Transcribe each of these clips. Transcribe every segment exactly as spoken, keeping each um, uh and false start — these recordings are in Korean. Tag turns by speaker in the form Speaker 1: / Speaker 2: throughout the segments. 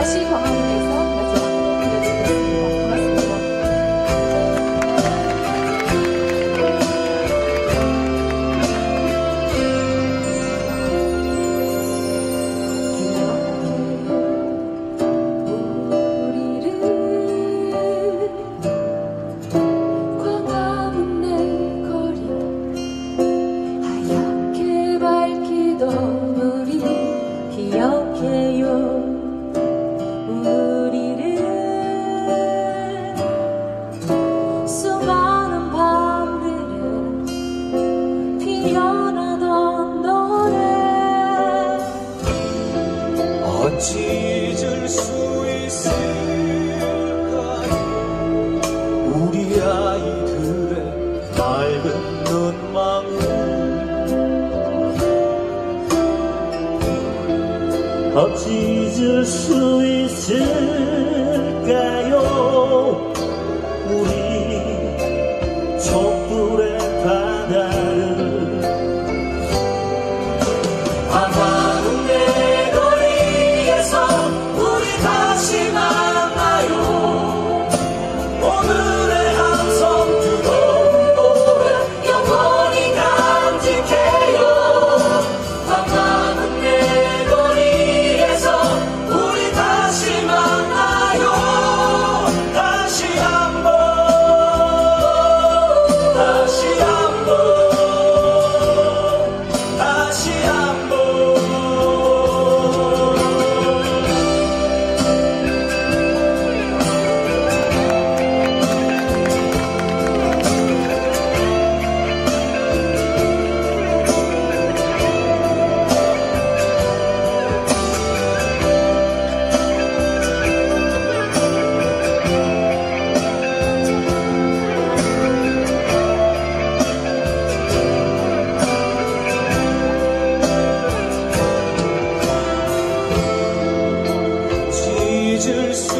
Speaker 1: 다시 광화문에서 마지막 들려드리겠습니다. 고맙습니다.
Speaker 2: 찢을 수 있을까요? 우리 아이들의 맑은 눈망울 찢을 수 있을까요? 우리 촛불의 바다를 찢을 수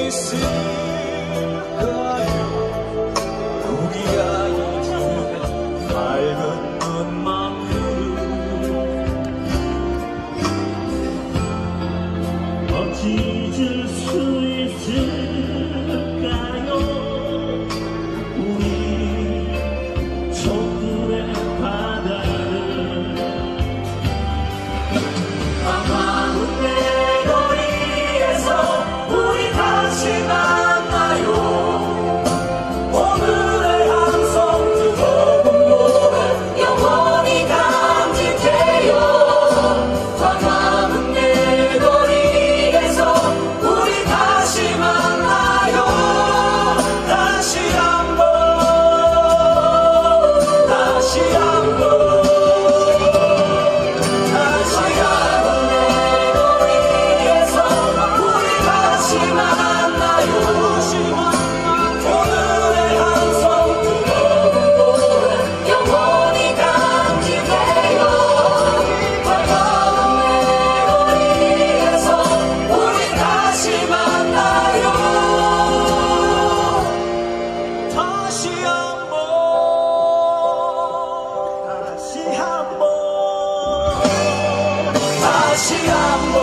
Speaker 2: 있을까요? 우리 아이들의 맑은 눈망울 찢을 수 있을까요? 우리 촛불의 바다를 광화문의 다시 한번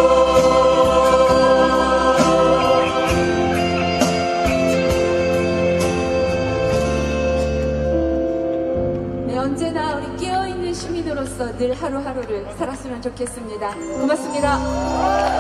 Speaker 1: 네, 언제나 우리 깨어있는 시민으로서 늘 하루하루를 살았으면 좋겠습니다. 고맙습니다.